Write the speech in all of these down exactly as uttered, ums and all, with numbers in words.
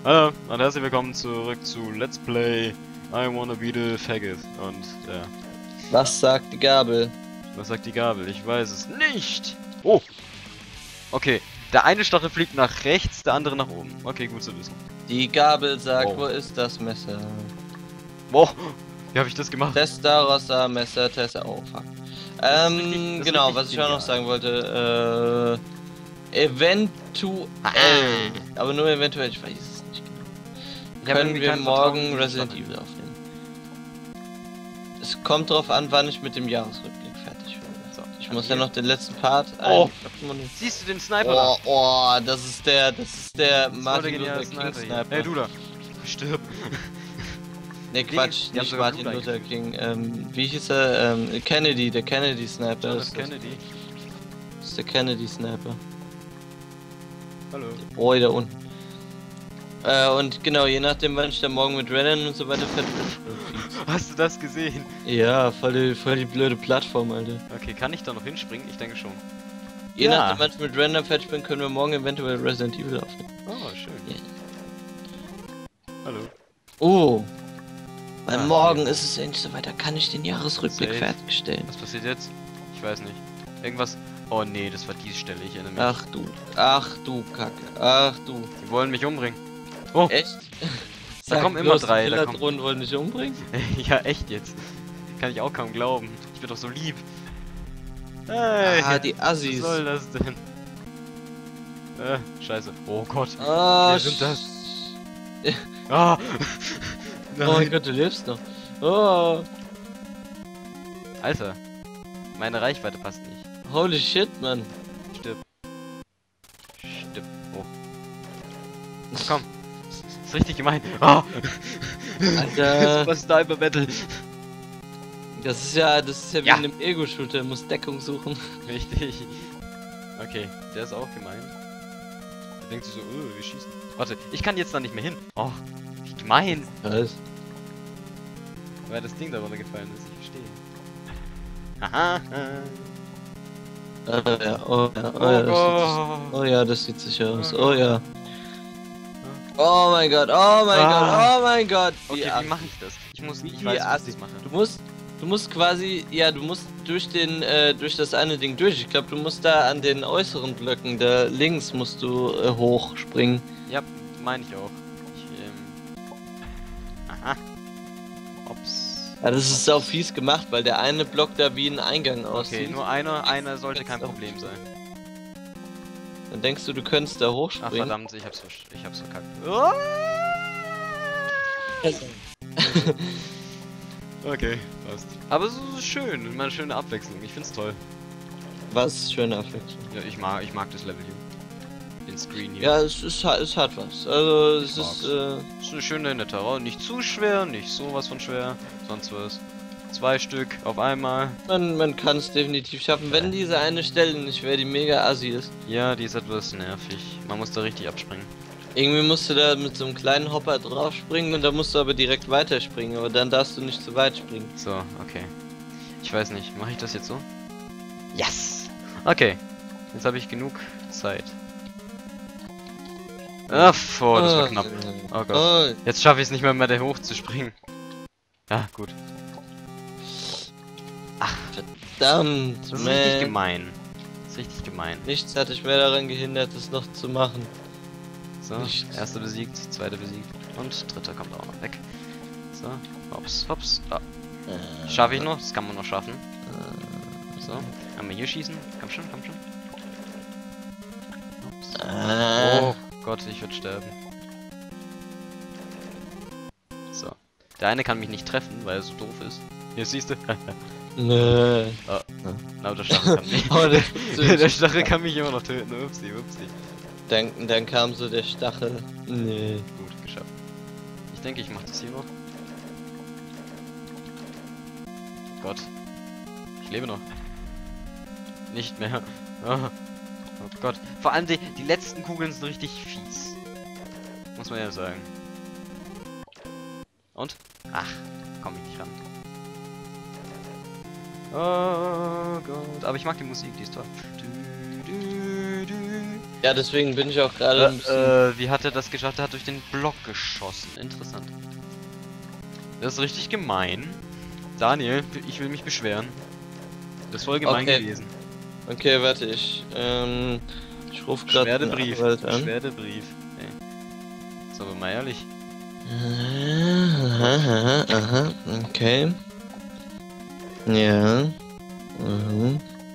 Hallo und herzlich willkommen zurück zu Let's Play I Wanna Be the Faggot. Und ja. Was sagt die Gabel? Was sagt die Gabel? Ich weiß es nicht. Oh! Okay, der eine Stachel fliegt nach rechts, der andere nach oben. Okay, gut zu wissen. Die Gabel sagt, Wow. wo ist das Messer? Boah, wie habe ich das gemacht? Testarossa, Messer, Tester. Oh, fuck. Das ist Ähm, richtig- das ist genau, richtig was ich auch genial. noch sagen wollte, äh, eventuell, Ah. aber nur eventuell, ich weiß es nicht genau. Ich hab Können irgendwie wir kein Vertrauen in morgen diese Resident Sache. Evil aufnehmen? Es kommt drauf an, wann ich mit dem Jahresrückblick fertig werde. So, Ich dann muss ja hier. noch den letzten Part Oh. ein- Siehst du den Sniper Oh, oh, das ist der, das ist der da? Martin geniale Luther King hier. Sniper. Hey du da. Stirb. Ne, Quatsch, die haben nicht sogar Martin Blut Luther King. Ähm, wie hieß er? Ähm, Kennedy, der Kennedy Sniper. John Das F. ist, Kennedy. das ist der Kennedy Sniper. Hallo. Oh, da unten. Äh, und genau, je nachdem, wann ich da morgen mit Rennen und so weiter fertig bin. Hast du das gesehen? Ja, voll die, voll die blöde Plattform, Alter. Okay, kann ich da noch hinspringen? Ich denke schon. Je Ja. nachdem, wann ich mit Rennen fertig bin, können wir morgen eventuell Resident Evil aufnehmen. Oh, schön. Ja. Hallo. Oh. Weil Ah, morgen ja. ist es endlich soweit, da kann ich den Jahresrückblick Safe. fertigstellen. Was passiert jetzt? Ich weiß nicht. Irgendwas. Oh nee, das war die Stelle, ich erinnere mich. Ach du, ach du Kacke, ach du. Die wollen mich umbringen. Oh, Echt? Da Sag kommen immer bloß, drei, da Killerdrohnen wollen dich umbringen? ja, echt jetzt. Kann ich auch kaum glauben. Ich bin doch so lieb. Hey, Ah, die was Assis. soll das denn? Äh, scheiße. Oh Gott. Ah, Wer sind das? sch- Ah! Oh mein Gott, du lebst noch. Oh, Alter. Meine Reichweite passt nicht. holy shit, Mann. Stirb. Stirb. Oh. Komm. Ist richtig gemein. Ah! Alter. Was Sniper Battle. Das ist ja, das ist ja wie Ja. in einem Ego-Shooter, muss Deckung suchen. Richtig. Okay, der ist auch gemein. Da denkt sich so, oh, wir schießen. Warte, ich kann jetzt da nicht mehr hin. Oh, wie gemein. Was? Weil das Ding da runtergefallen ist, ich verstehe. Haha. Oh ja, oh ja, oh, Oh ja, das Gott. sieht, oh ja, das sieht sicher aus. Oh Oh ja. Oh mein Gott, oh mein Ah. Gott, oh mein Gott. Okay, Assi. wie mache ich das? Ich muss, ich Wie weiß, wie ich assi. das mache. Du musst, du musst quasi, ja, du musst durch den, äh, durch das eine Ding durch. Ich glaube, du musst da an den äußeren Blöcken, da links musst du äh, hochspringen. Ja, meine ich auch. Ich, ähm... Aha. Ups. Ja, das ist sau fies gemacht, weil der eine Block da wie ein Eingang Okay, aussieht. nur einer, einer sollte kein Problem sein. Dann denkst du, du könntest da Ach hochspringen. verdammt, ich hab's, versch- ich hab's verkackt. Oh! Okay, passt. Aber es ist schön, immer eine schöne Abwechslung. Ich find's toll. Was schöne Abwechslung. Ja, ich mag, ich mag das Level hier. Den Screen hier. Ja, es ist, ha- es hat was. Also es Ich ist, mag's. äh, Ist eine schöne, nette Raum. Nicht zu schwer, nicht sowas von schwer. Sonst was. Zwei Stück auf einmal. man, man kann es definitiv schaffen, wenn diese eine Stelle nicht wäre, die mega assi ist. Ja, die ist etwas nervig. Man muss da richtig abspringen. Irgendwie musst du da mit so einem kleinen Hopper drauf springen und da musst du aber direkt weiterspringen, aber dann darfst du nicht zu weit springen. So, okay. Ich weiß nicht, mache ich das jetzt so? Yes! Okay. Jetzt habe ich genug Zeit. Ach, oh, das war knapp. Oh Gott. Oh, Jetzt schaffe ich es nicht mehr, mehr da hoch zu springen. Ja, gut. verdammt, Das ist richtig man. gemein. Das ist richtig gemein. Nichts hat dich mehr daran gehindert, es noch zu machen. So, Nichts. erster besiegt, zweiter besiegt und dritter kommt auch noch weg. So, hops, hops. Ah, schaffe ich noch? Das kann man noch schaffen. So, einmal hier schießen. Komm schon, komm schon. Hops. Äh, Oh Gott, ich würde sterben. So. Der eine kann mich nicht treffen, weil er so doof ist. Hier siehst du. Nö. Na, der Stachel kann mich. Oh, der, der Stachel kann mich immer noch töten. Upsi, upsi. dann, dann kam so der Stachel. Nee. Gut, geschafft. Ich denke, ich mache das hier noch. Gott. Ich lebe noch. Nicht mehr. Oh, oh Gott. Vor allem die, die letzten Kugeln sind richtig fies. Muss man ja sagen. Und? Ach, komm ich nicht ran. Oh Gott. Aber ich mag die Musik, die ist toll. Du, du, du. Ja, deswegen bin ich auch gerade ein bisschen... Äh, äh, wie hat er das geschafft? Er hat durch den Block geschossen. Interessant. Das ist richtig gemein. Daniel, ich will mich beschweren. Das ist voll gemein Okay. gewesen. Okay, warte, ich, ähm, ich rufe gerade Beschwerdebrief. Anwalt an. Beschwerdebrief. Ey. Ist aber mal ehrlich. Aha, aha, aha, okay. Ja. Mhm.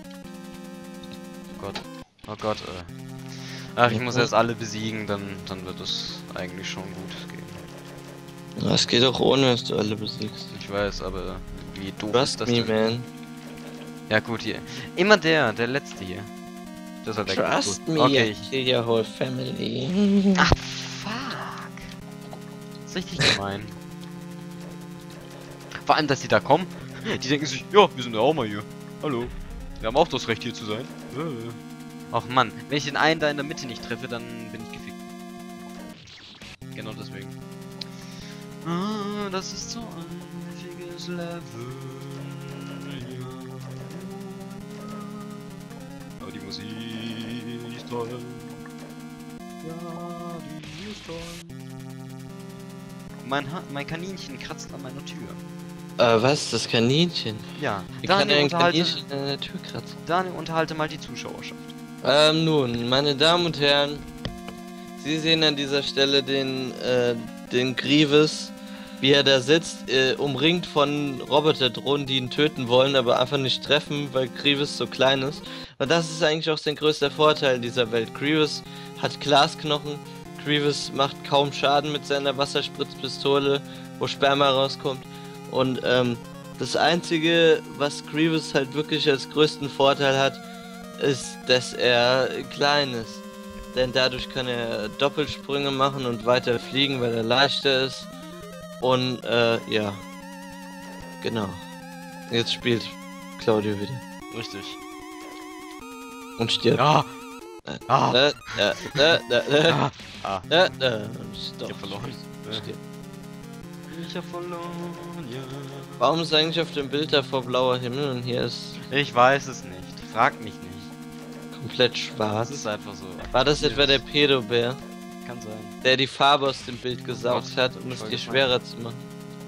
Oh Gott. Oh Gott, äh. Ach, ich muss erst alle besiegen, dann, dann wird es eigentlich schon gut gehen. Das geht auch ohne, dass du alle besiegst. Ich weiß, aber wie doof Trust ist das me, denn? man. Ja gut, hier. Immer der, der letzte hier. Das hat er Trust gut. me, Okay, I ich... kill your whole family. Ach, fuck. Das ist richtig gemein. Vor allem, dass die da kommen. Die denken sich, ja, wir sind ja auch mal hier. Hallo. Wir haben auch das Recht hier zu sein. Äh. Ach Mann, wenn ich den einen da in der Mitte nicht treffe, dann bin ich gefickt. Genau deswegen. Ah, das ist so ein wichtiges Level. Aber die Musik ist toll. Ja, die ist toll. Mein, ha mein Kaninchen kratzt an meiner Tür. Äh, was? Das Kaninchen? Ja, Wie kann Daniel ein unterhalte, Kaninchen an der Tür kratzen? Daniel, unterhalte mal die Zuschauerschaft. Ähm, nun, meine Damen und Herren, Sie sehen an dieser Stelle den, äh, den Grievous, wie er da sitzt, äh, umringt von Roboterdrohnen, die ihn töten wollen, aber einfach nicht treffen, weil Grievous so klein ist. Und das ist eigentlich auch sein größter Vorteil dieser Welt. Grievous hat Glasknochen, Grievous macht kaum Schaden mit seiner Wasserspritzpistole, wo Sperma rauskommt. Und, ähm, das Einzige, was Grievous halt wirklich als größten Vorteil hat, ist, dass er klein ist. Denn dadurch kann er Doppelsprünge machen und weiter fliegen, weil er leichter ist. Und, äh, ja. Genau. Jetzt spielt Claudio wieder. Richtig. Und stirbt. Ja. Äh, Ah. äh, äh, äh, äh, äh, Ah. Ah. äh, äh, Ich Doch. hab verloren. Stirbt. Ich hab verloren, ja. Warum ist eigentlich auf dem Bild davor blauer Himmel und hier ist Ich weiß es nicht. Frag mich nicht. komplett Das schwarz? ist einfach so. War das etwa der Pedobär, Kann sein. der die Farbe aus dem Bild gesaugt Gott, hat, um es voll dir gemein. schwerer zu machen?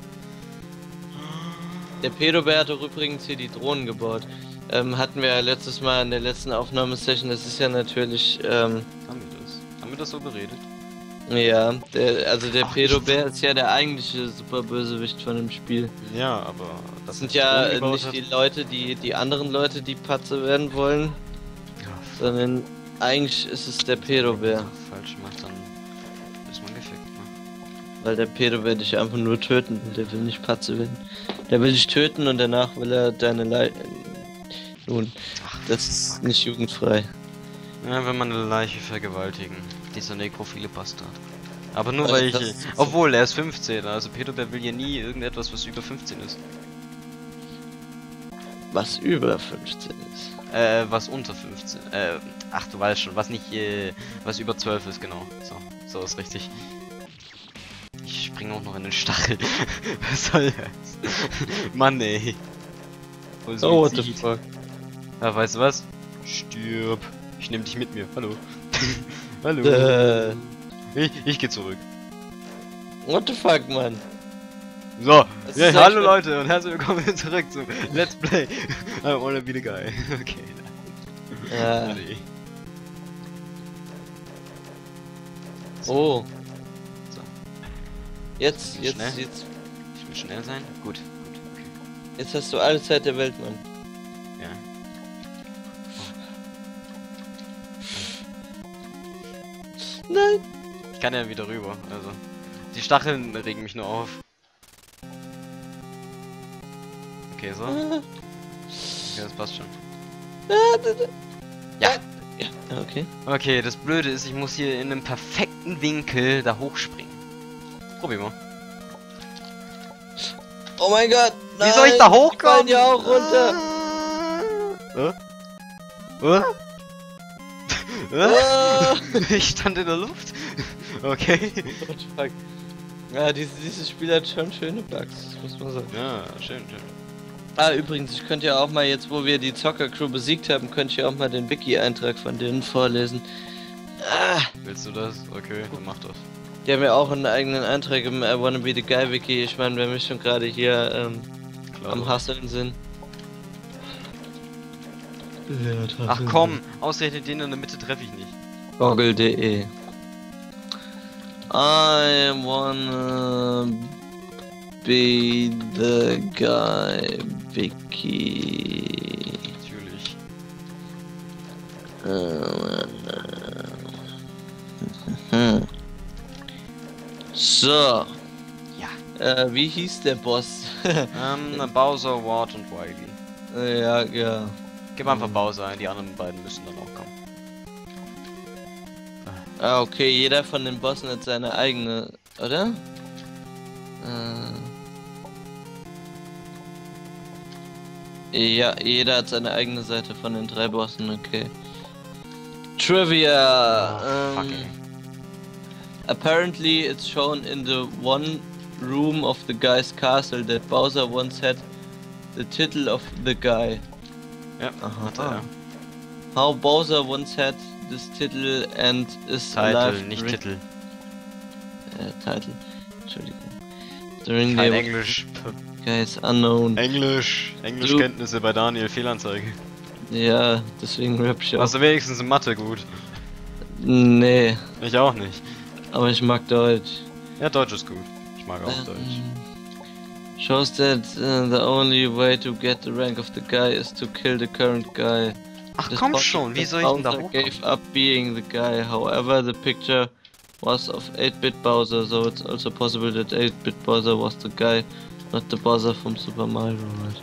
Der Pedobär hat doch übrigens hier die Drohnen gebaut. Ähm, hatten wir ja letztes Mal in der letzten Aufnahmesession, das ist ja natürlich, ähm, Haben wir das? Haben wir das so beredet? ja, der, also der Ach, Pedobär ist ja der eigentliche Superbösewicht von dem Spiel. Ja, aber Das sind ja nicht die Leute, die, die anderen Leute, die Patze werden wollen, sondern eigentlich ist es der Pedobär. Falsch macht, dann ist man gefickt. Ne? Weil der Pedobär dich einfach nur töten will, der will nicht Patze werden. Der will dich töten und danach will er deine Leiche... Nun, Ach, das ist nicht jugendfrei. Ja, wenn man eine Leiche vergewaltigen. Dieser nekrophile Bastard. Aber nur Also weil ich... das ist so- Obwohl, er ist fünfzehn. Also Pedobär will ja nie irgendetwas, was über fünfzehn ist. Was über fünfzehn ist. Äh, was unter fünfzehn. Äh, ach, du weißt schon. Was nicht, äh, was über zwölf ist, genau. So, so ist richtig. Ich springe auch noch in den Stachel. Was soll das? Mann, ey. Voll Oh, what the Suizid. fuck. Ja, weißt du was? Stirb. Ich nehme dich mit mir. Hallo. Hallo. Äh, Ich, ich gehe zurück. what the fuck, Mann. So, Das ja, ist hallo echt- Leute und herzlich willkommen zurück zu Let's Play. I wanna be the guy. Okay. Ja. Nee. Oh. So. Jetzt, Bin jetzt, schnell. jetzt, Ich will schnell sein. Gut, gut, okay. jetzt hast du alle Zeit der Welt, Mann. Ja. Nein. Ich kann ja wieder rüber, also. Die Stacheln regen mich nur auf. Okay, so. Okay, Ah, das passt schon. ah, da, da. Ja. Ja, okay. Okay, das Blöde ist, ich muss hier in einem perfekten Winkel da hochspringen. Probier mal. Oh mein Gott. Wie soll ich da nein, hochkommen? die fallen ja auch runter. Äh? Äh? Ah. Ich stand in der Luft. Okay. What the fuck. Ja, dieses, dieses Spiel hat schon schöne Bugs, muss man sagen. Ja, schön, schön. Ah, übrigens, ich könnte ja auch mal, jetzt wo wir die Zocker-Crew besiegt haben, könnte ich ja auch mal den Wiki-Eintrag von denen vorlesen. Ah, Willst du das? Okay, dann mach das. die haben ja auch einen eigenen Eintrag im I Wanna Be the Guy Wiki. Ich meine, wenn wir schon gerade hier ähm, Klar. am Hasseln sind. Ach komm, ausgerechnet den in der Mitte treffe ich nicht. Goggle punkt de I wanna be the guy Wiki. Natürlich. So. Ja. Äh, wie hieß der Boss? Ähm, Bowser, Wart und Wily. ja, ja. Gib einfach Bowser ein, die anderen beiden müssen dann auch kommen. Ah, okay, jeder von den Bossen hat seine eigene, oder? Äh. Ja, jeder hat seine eigene Seite von den drei Bossen, okay. Trivia! Oh, um, fucking. Apparently it's shown in the one room of the guy's castle that Bowser once had the title of the guy. Ja, Aha. hat er. How Bowser once had this title and is Titel, alive nicht during- Titel. Äh, Title. Entschuldigung. During Kein the Englisch. guys unknown. Englisch. Englischkenntnisse bei Daniel, Fehlanzeige. Ja, deswegen rap ich auch. Warst du wenigstens in Mathe gut? Nee, Ich auch nicht. aber ich mag Deutsch. Ja, Deutsch ist gut. Ich mag auch Deutsch. Ähm, Shows that uh, the only way to get the rank of the guy is to kill the current guy. Ach This komm point schon, wie that soll ich denn da Bowser hochkommen? gave up being the guy. However, the picture was of eight bit Bowser, so it's also possible that eight bit Bowser was the guy, not the Bowser from Super Mario World.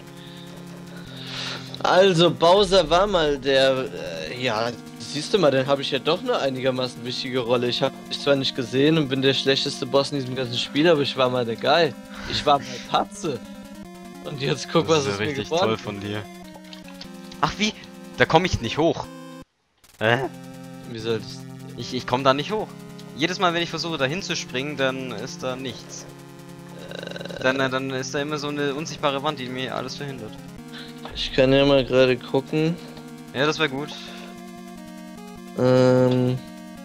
Also, Bowser war mal der, äh, ja, siehst du mal, dann habe ich ja doch eine einigermaßen wichtige Rolle. Ich habe mich zwar nicht gesehen und bin der schlechteste Boss in diesem ganzen Spiel, aber ich war mal der Guy. Ich war mal Patze. Und jetzt guck, Das was ist es ja mir richtig geworden toll von dir. Ach wie? Da komme ich nicht hoch. Hä? Wie soll das? Ich, ich komme da nicht hoch. Jedes Mal, wenn ich versuche, da hinzuspringen, dann ist da nichts. Dann, äh, dann ist da immer so eine unsichtbare Wand, die mir alles verhindert. Ich kann ja mal gerade gucken. Ja, das wäre gut. Ähm.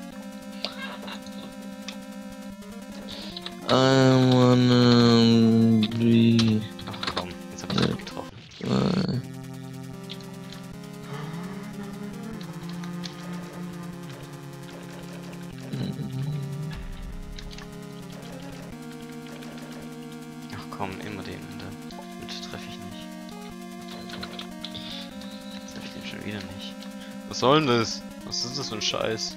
I wanna be. Ach komm, jetzt hab ich dich getroffen. Äh, Ach komm, immer den. Damit treffe ich nicht. Jetzt treffe ich den schon wieder nicht. Was soll denn das? Was ist das für ein Scheiß?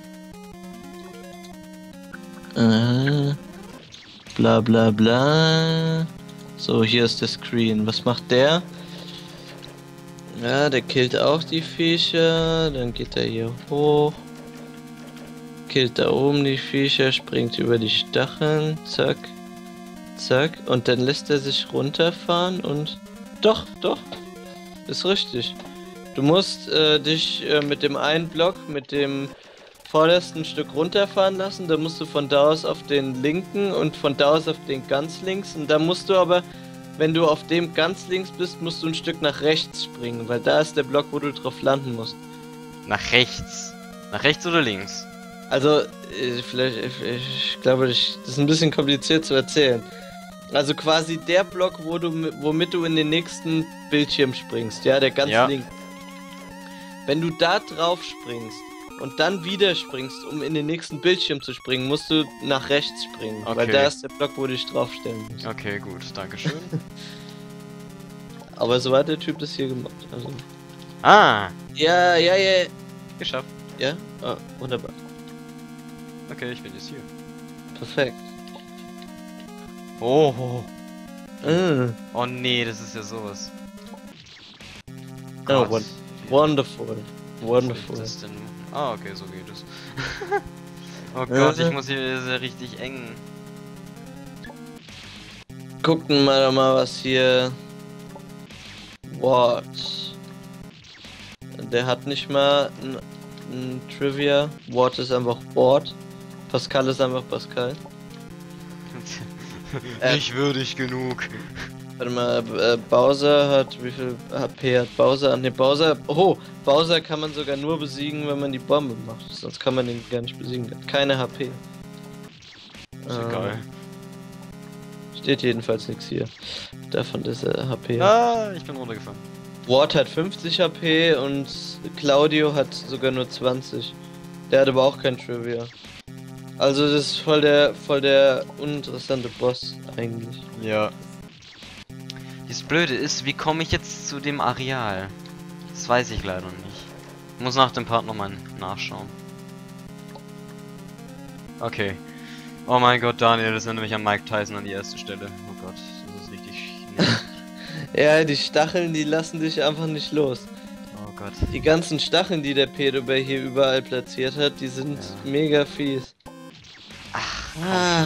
Äh, bla bla bla. So, hier ist der Screen. Was macht der? Ja, der killt auch die Viecher. Dann geht er hier hoch. Killt da oben die Viecher, springt über die Stacheln. Zack. Zack. Und dann lässt er sich runterfahren und... Doch, doch. Ist richtig. Du musst äh, dich äh, mit dem einen Block, mit dem vordersten Stück runterfahren lassen, dann musst du von da aus auf den linken und von da aus auf den ganz links und dann musst du aber, wenn du auf dem ganz links bist, musst du ein Stück nach rechts springen, weil da ist der Block, wo du drauf landen musst. Nach rechts. Nach rechts oder links? Also, äh, vielleicht, ich, ich glaube, ich, das ist ein bisschen kompliziert zu erzählen. Also quasi der Block, wo du, womit du in den nächsten Bildschirm springst, ja, der ganz Ja. links. Wenn du da drauf springst und dann wieder springst, um in den nächsten Bildschirm zu springen, musst du nach rechts springen, weil Okay. da ist der Block, wo du dich draufstellen musst. Okay, gut, dankeschön. Aber so hat der Typ das hier gemacht. Also. Ah, Ja, ja, ja. geschafft. Ja? Ah, wunderbar. Okay, ich bin jetzt hier. Perfekt. Oh, oh, Mm. oh nee, das ist ja sowas. Oh, Gott. won wonderful. Was soll ich Wonderful. das denn machen? Ah, okay, so geht es. Oh Gott, ich muss hier, das ist ja richtig eng. Gucken wir mal, was hier. What? Der hat nicht mal ein, ein Trivia. What ist einfach Wort. Pascal ist einfach Pascal. Äh. Nicht würdig genug. Warte mal, äh, Bowser hat, wie viel H P hat Bowser? Ne, Bowser, oh, Bowser kann man sogar nur besiegen, wenn man die Bombe macht, sonst kann man den gar nicht besiegen, der hat keine H P. Ist Ähm, egal. Steht jedenfalls nichts hier, davon ist er H P. Ah, ich bin runtergefallen. Ward hat fünfzig H P und Claudio hat sogar nur zwanzig. Der hat aber auch kein Trivia. Also das ist voll der, voll der uninteressante Boss eigentlich. Ja. Das Blöde ist, wie komme ich jetzt zu dem Areal? Das weiß ich leider nicht. Ich muss nach dem Part nochmal nachschauen. Okay. Oh mein Gott, Daniel, das erinnert mich an Mike Tyson an die erste Stelle. Oh Gott, das ist richtig... Ja, die Stacheln, die lassen dich einfach nicht los. Oh Gott. Die ganzen Stacheln, die der Pedobär hier überall platziert hat, die sind Ja. mega fies. Ach, Ah.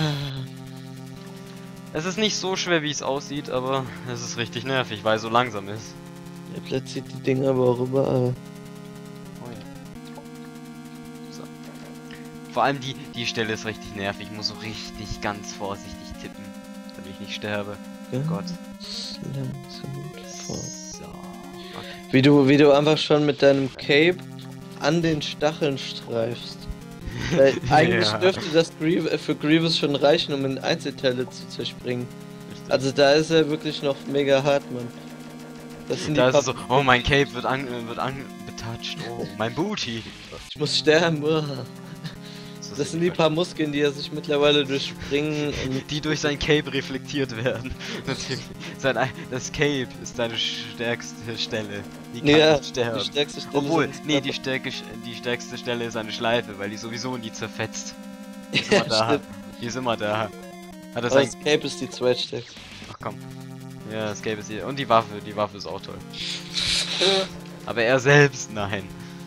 es ist nicht so schwer, wie es aussieht, aber es ist richtig nervig, weil es so langsam ist. Er platziert die Dinger aber auch überall. Oh ja. So. Vor allem die, die Stelle ist richtig nervig. Ich muss so richtig ganz vorsichtig tippen, damit ich nicht sterbe. Ja. Gott. Langsam vor. So. Okay. Wie du, wie du einfach schon mit deinem Cape an den Stacheln streifst. Weil eigentlich Ja. dürfte das Grievous, äh, für Grievous schon reichen, um in Einzelteile zu zerspringen. Also da ist er wirklich noch mega hart, Mann. Das sind Da die ist es so, paar- oh mein Cape wird an, wird an, betouched, oh mein Booty. Ich muss sterben. uah. Das, Das sind die paar Muskeln, die er sich mittlerweile durchspringen und die durch sein Cape reflektiert werden. Natürlich. Sein, ei- das Cape ist seine stärkste Stelle. Die kann ja, nicht sterben. die stärkste Stelle. Obwohl, seines nee, die, Körpers. stärke, die stärkste Stelle ist eine Schleife, weil die sowieso nie zerfetzt. Die ist Ja, immer da. stimmt. Die ist immer da. Hat er Aber sein... das Cape ist die zweitstärkste. Ach komm. Ja, das Cape ist hier. Und die Waffe, die Waffe ist auch toll. Aber er selbst, nein.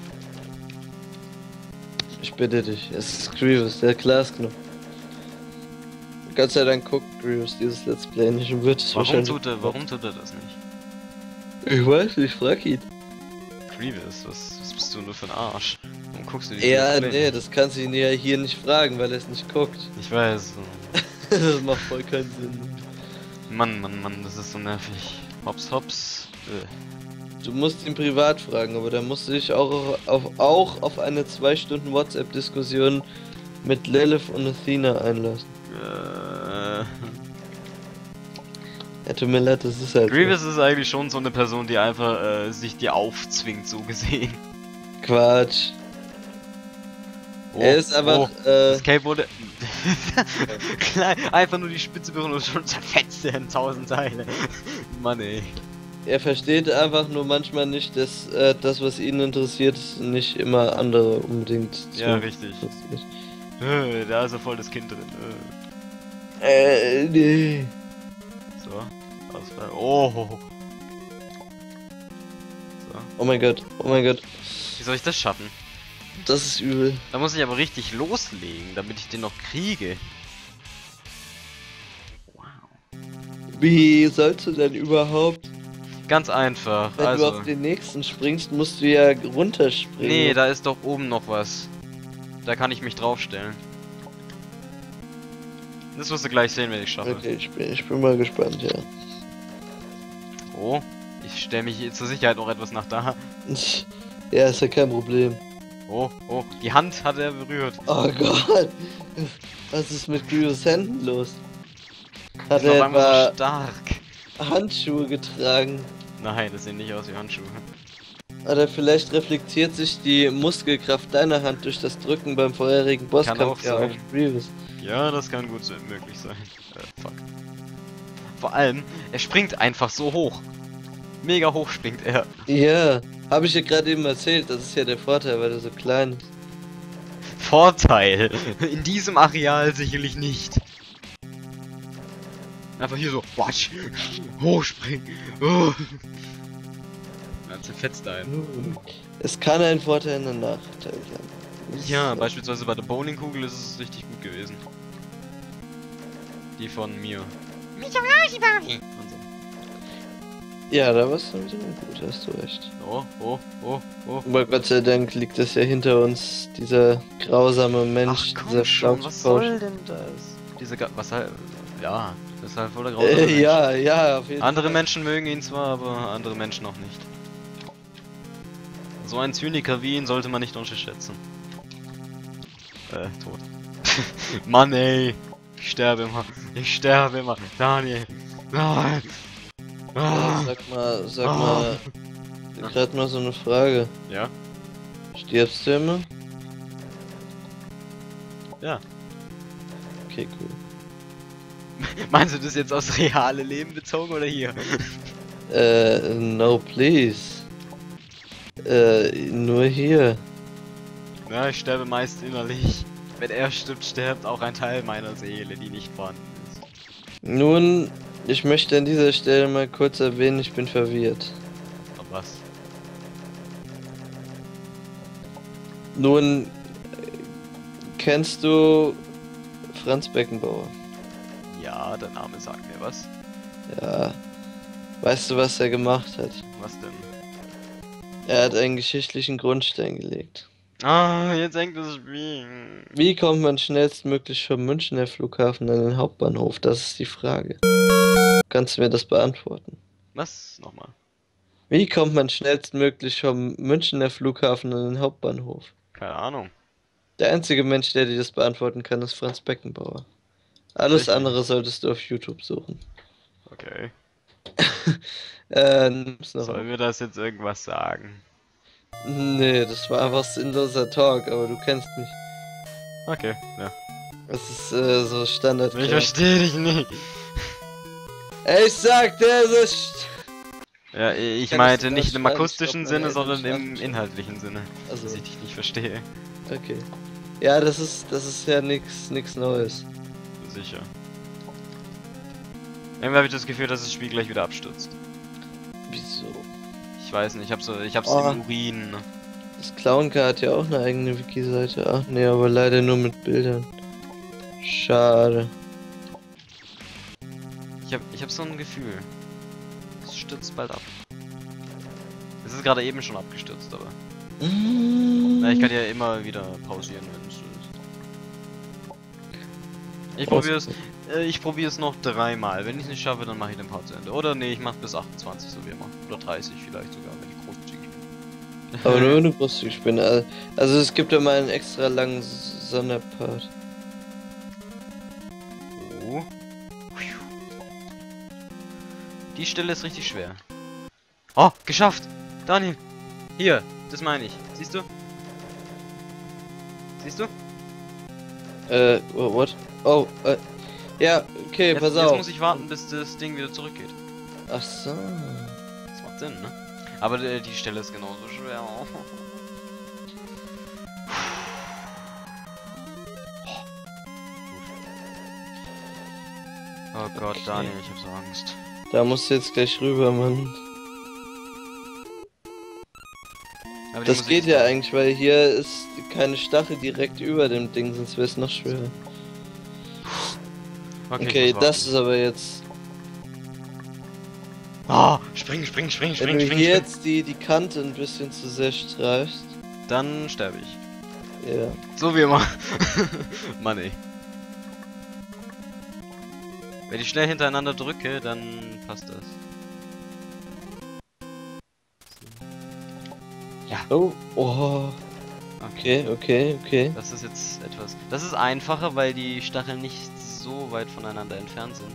Ich bitte dich, es ist Grievous, der Glasknopf. Gott sei Dank guckt Grievous dieses Let's Play nicht und wird es Warum wahrscheinlich... tut er, warum tut er das nicht? Ich weiß nicht, frag ihn. Grievous, was, was bist du nur für ein Arsch? Warum guckst du die Ja, Let's Play nee, das kannst du ihn ja hier nicht fragen, weil er es nicht guckt. Ich weiß. Das macht voll keinen Sinn. Mann, Mann, Mann, das ist so nervig. Hops, hops. Äh. Du musst ihn privat fragen, aber da musst du dich auch auf, auch auf eine zwei Stunden WhatsApp-Diskussion mit Lilith und Athena einlassen. Äh. Ja, tut mir leid, das ist halt Grievous ist eigentlich schon so eine Person, die einfach äh, sich dir aufzwingt, so gesehen. so. Quatsch. Oh, Er ist einfach, oh, äh, das Cape wurde klein, einfach nur die Spitze berühren und schon zerfetzt er in tausend Teile. Mann ey. er versteht einfach nur manchmal nicht, dass äh, das, was ihn interessiert, nicht immer andere unbedingt Ja, so richtig. interessiert. Äh, da ist ja voll das Kind drin. Äh, Äh. nee. So. Ausfall. Oh. So. Oh mein Gott, oh mein Gott. Wie soll ich das schaffen? Das ist übel. Da muss ich aber richtig loslegen, damit ich den noch kriege. Wow. Wie sollst du denn überhaupt, Ganz einfach. wenn du Also. auf den nächsten springst, musst du ja runterspringen. Nee, da ist doch oben noch was. Da kann ich mich draufstellen. Das wirst du gleich sehen, wenn ich schaffe. Okay, ich bin, ich bin mal gespannt, ja. Oh, ich stelle mich zur Sicherheit noch etwas nach da. Ja, ist ja kein Problem. Oh, oh, die Hand hat er berührt. Oh Gott. Was ist mit Grievous Händen los? Hat Ist auf er einmal etwa so stark. Handschuhe getragen? Nein, das sehen nicht aus wie Handschuhe. Oder vielleicht reflektiert sich die Muskelkraft deiner Hand durch das Drücken beim vorherigen auch Bosskampf ja sein. auf Grievous. Ja, das kann gut sein, möglich sein. Äh, fuck. Vor allem, er springt einfach so hoch. Mega hoch springt er. Ja, habe ich dir gerade eben erzählt, das ist ja der Vorteil, weil er so klein ist. Vorteil. In diesem Areal sicherlich nicht. Einfach hier so, watch, hochspringen. Oh. Ja, zerfetzt einen. Es kann ein Vorteil und ein Nachteil sein. Ja, beispielsweise bei der Bowlingkugel ist es richtig gut gewesen. Die von mir. Und so. Ja, da war's dann wieder gut, hast du recht. Oh, oh, oh, oh. Aber Gott sei Dank liegt das ja hinter uns, dieser grausame Mensch, Ach komm dieser schon, was Schlauzcoach. soll denn das? Diese Ga was halt. Ja, das ist halt voll der grausame Äh, Mensch. ja, ja, auf jeden Andere Fall. Menschen mögen ihn zwar, aber andere Menschen auch nicht. So ein Zyniker wie ihn sollte man nicht unterschätzen. Äh, tot. Mann ey! Ich sterbe immer. Ich sterbe immer. Daniel! Nein! Ja, Ah. sag mal, sag Ah. mal, gerade mal so eine Frage. Ja? Stirbst du immer? Ja. Okay, cool. Meinst du das jetzt aufs reale Leben bezogen oder hier? Äh, no please. Äh, nur hier. Ja, ich sterbe meist innerlich. Wenn er stirbt, stirbt auch ein Teil meiner Seele, die nicht vorhanden ist. Nun, ich möchte an dieser Stelle mal kurz erwähnen, ich bin verwirrt. Aber was? Nun, kennst du Franz Beckenbauer? Ja, der Name sagt mir was. Ja. Weißt du, was er gemacht hat? Was denn? Er hat einen geschichtlichen Grundstein gelegt. Ah, jetzt hängt das Spiel. Wie kommt man schnellstmöglich vom Münchner Flughafen an den Hauptbahnhof? Das ist die Frage. Kannst du mir das beantworten? Was? Nochmal. Wie kommt man schnellstmöglich vom Münchner Flughafen an den Hauptbahnhof? Keine Ahnung. Der einzige Mensch, der dir das beantworten kann, ist Franz Beckenbauer. Alles Tatsächlich? andere solltest du auf YouTube suchen. Okay. äh, nimm's noch Sollen auf. wir das jetzt irgendwas sagen? Nee, das war einfach sinnloser Talk, aber du kennst mich. Okay, ja. Das ist äh, so Standard. Ich verstehe dich nicht. Ich sagte, es ist. Ja, ich Kann meinte ich nicht im sogar akustischen schreiben, Sinne, ich glaub, meine sondern Eltern im schlafen inhaltlichen Sinne. Also, Dass ich dich nicht verstehe. okay. Ja, das ist, das ist ja nix, nix Neues. Sicher. Irgendwie habe ich das Gefühl, dass das Spiel gleich wieder abstürzt. Wieso? Ich weiß nicht, ich hab's, so, ich hab's Oh. im Urin. Das Clowncar hat ja auch eine eigene Wiki-Seite. Ach nee, aber leider nur mit Bildern. Schade. Ich hab, ich hab so ein Gefühl. Es stürzt bald ab. Es ist gerade eben schon abgestürzt, aber. Na, ich kann ja immer wieder pausieren, wenn es so ist. Ich probier's, äh, ich probier's noch dreimal. Wenn ich es nicht schaffe, dann mache ich den Part zu Ende. Oder nee, ich mach bis achtundzwanzig, so wie immer. Oder dreißig vielleicht sogar, wenn ich großzügig bin. Aber nur wenn du großzügig bin. Also es gibt ja mal einen extra langen Sonderpart. Oh. Die Stelle ist richtig schwer. Oh, geschafft! Daniel! Hier, das meine ich. Siehst du? Siehst du? Äh, oh, what? Oh, äh, ja, okay, Jetzt, pass jetzt auf. muss ich warten, bis das Ding wieder zurückgeht. Ach so. Das macht Sinn, ne? Aber äh, die Stelle ist genauso schwer. Oh Gott, Okay. Daniel, ich hab so Angst. Da musst du jetzt gleich rüber, Mann. Aber die Das Musik geht ist ja geil. eigentlich, weil hier ist keine Stachel direkt über dem Ding, sonst wäre es noch schwerer. Okay, Okay, ich muss das warten. ist aber jetzt. Ah, spring, spring, spring, Wenn spring, du spring, hier spring. jetzt die, die Kante ein bisschen zu sehr streifst. Dann sterbe ich. Ja. So wie immer. Mann ey. Wenn ich schnell hintereinander drücke, dann passt das. Oh, oh. Okay, okay, okay. Das ist jetzt etwas. Das ist einfacher, weil die Stacheln nicht so weit voneinander entfernt sind.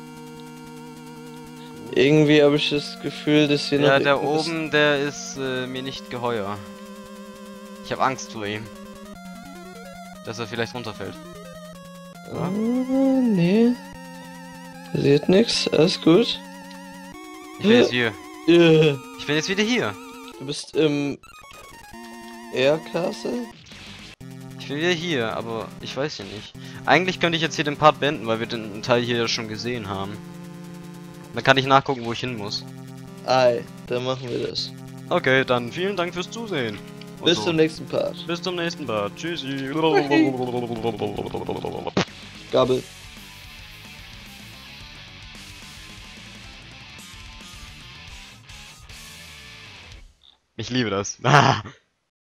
Irgendwie habe ich das Gefühl, dass hier Ja, noch der irgendwas- oben, der ist äh, mir nicht geheuer. Ich habe Angst vor ihm. Dass er vielleicht runterfällt. Ah, nee. Passiert nix, alles gut. Ich bin jetzt hier. Äh, Ich bin jetzt wieder hier. Du bist im Air Castle? Ich bin wieder hier, aber ich weiß ja nicht. Eigentlich könnte ich jetzt hier den Part beenden, weil wir den Teil hier ja schon gesehen haben. Dann kann ich nachgucken, wo ich hin muss. Ei, dann machen wir das. Okay, dann vielen Dank fürs Zusehen. Und Bis so. zum nächsten Part. Bis zum nächsten Part. Tschüssi. Gabel. Ich liebe das.